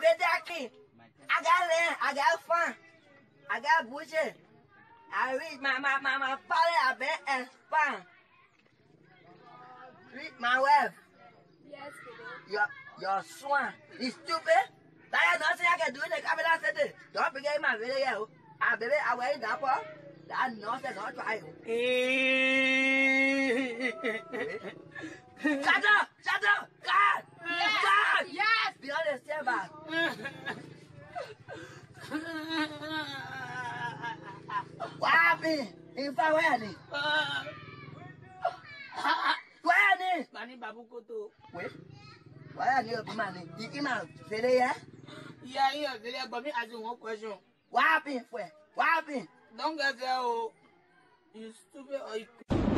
Bedaki. I got land, I got fun. I got bushes. I read my father, I bet and fun. Read my wife. Yes, baby. Your swan. You stupid? That is nothing I can do in the capital city. Don't forget my video. I baby, I wait that for. That nonsense, I'll try. Shut up! Shut up! God! Yes! God! Yes! Be honest, Seba. What happened? In fact, where are they? Where are they? Mani babu koto. Wait. Why are you money? You came out. Say they, yeah? Yeah, yeah, but me asking one question. What happened, Fue? What happened? Don't get there, oh. You stupid or you...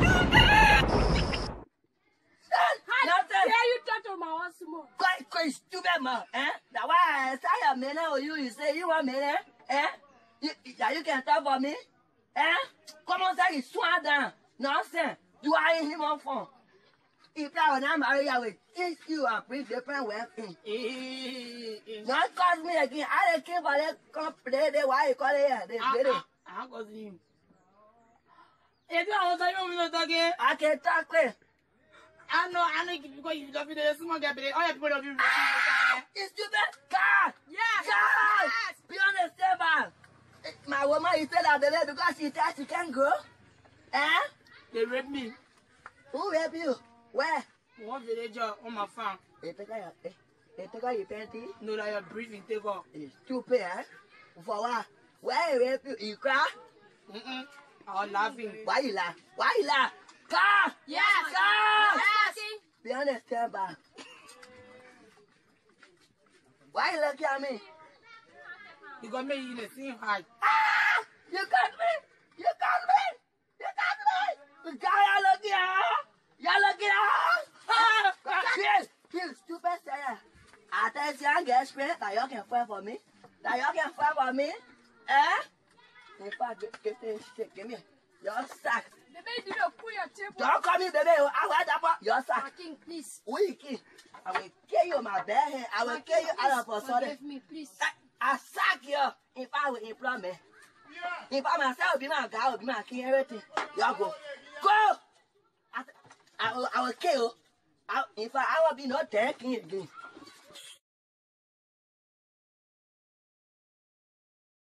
How dare you talk to my own small? Quite stupid, man. Eh? That's why I say a minute or you say you want me, eh? You can talk for me? Eh? Come on, say you swan down. Nonsense. You are in him on phone. If I was not married, I will teach you and bring different weapons. Don't cause me again. I don't care for that company. Why you call it here? They did it. I'm causing you. If you want to tell me not again, I can talk with. I know because you don't feel the small gap. All people of you. It's stupid. God! Yes! God! Yes! Be honest, man. My woman is still out there because she thought she can't go. Eh? They raped me. Who raped you? Where? One villager on my farm. They take out your panty. No, that you're breathing, take off. It's stupid, eh? For what? Where you rape you? You cry? I was laughing. Why you laugh? Why you laugh? God! Yes! God! Yes! Be honest, man. Why you looking at me? You got me in the same height. Ah! You got me! You got me! You got me! The guy you're looking at! You're looking at! Ah! Kill, stupid sayer. Attention, get straight. That you can fight for me. That you can fight for me. Eh? In fact, give me. Your sack. Baby, you don't pull your table. Don't call me baby. I want that part. Your sack. King, please. Wiki. I will kill you my bare hand. I will kill you out of a sudden. Forgive me, please. I sack you if I will employ me. If I myself be my guy, will be my king, everything. Y'all go. Go! I will kill you. In fact, I will be no dead king again.